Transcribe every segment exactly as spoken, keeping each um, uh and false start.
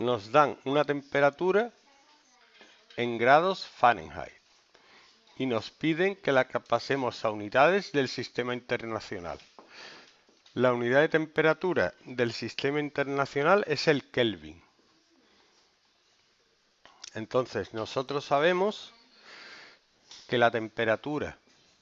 nos dan una temperatura en grados Fahrenheit y nos piden que la pasemos a unidades del sistema internacional. La unidad de temperatura del sistema internacional es el Kelvin. Entonces nosotros sabemos que la temperatura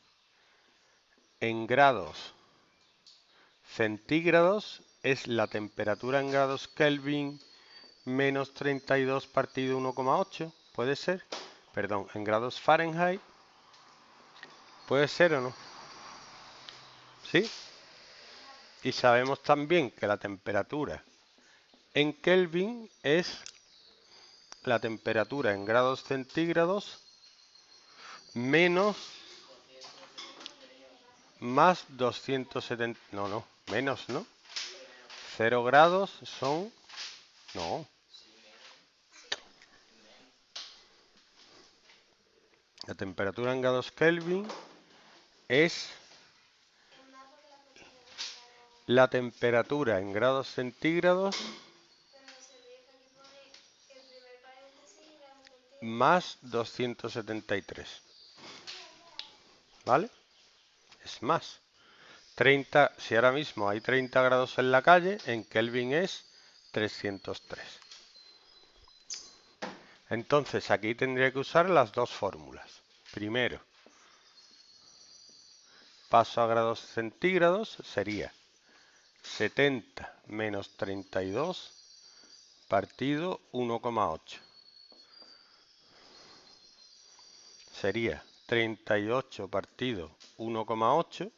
en grados centígrados es la temperatura en grados Kelvin menos treinta y dos partido uno coma ocho, ¿puede ser? Perdón, en grados Fahrenheit, ¿puede ser o no? ¿Sí? Y sabemos también que la temperatura en Kelvin es la temperatura en grados centígrados menos más doscientos setenta, no, no, menos, ¿no? cero grados son, no. La temperatura en grados Kelvin es la temperatura en grados centígrados más doscientos setenta y tres. ¿Vale? Es más. treinta, si ahora mismo hay treinta grados en la calle, en Kelvin es trescientos tres. Entonces aquí tendría que usar las dos fórmulas. Primero, paso a grados centígrados, sería setenta menos treinta y dos partido uno coma ocho. Sería treinta y ocho partido uno coma ocho.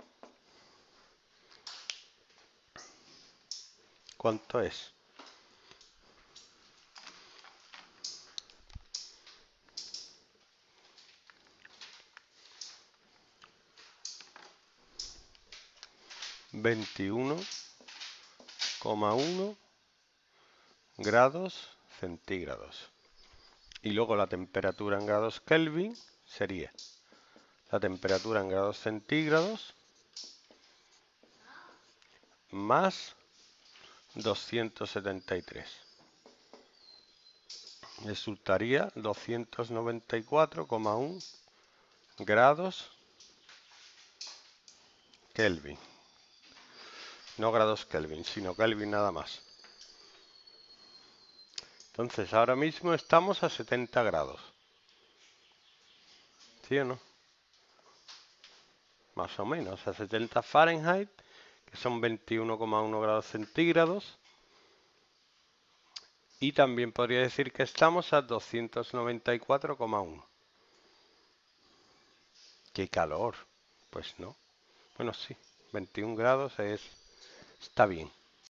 ¿Cuánto es? veintiuno coma uno grados centígrados. Y luego la temperatura en grados Kelvin sería la temperatura en grados centígrados más doscientos setenta y tres. Resultaría doscientos noventa y cuatro coma uno grados Kelvin. No grados Kelvin, sino Kelvin nada más. Entonces ahora mismo estamos a setenta grados. ¿Sí o no? Más o menos, a setenta Fahrenheit, que son veintiuno coma uno grados centígrados. Y también podría decir que estamos a doscientos noventa y cuatro coma uno. ¡Qué calor! Pues no. Bueno, sí, veintiún grados es, está bien.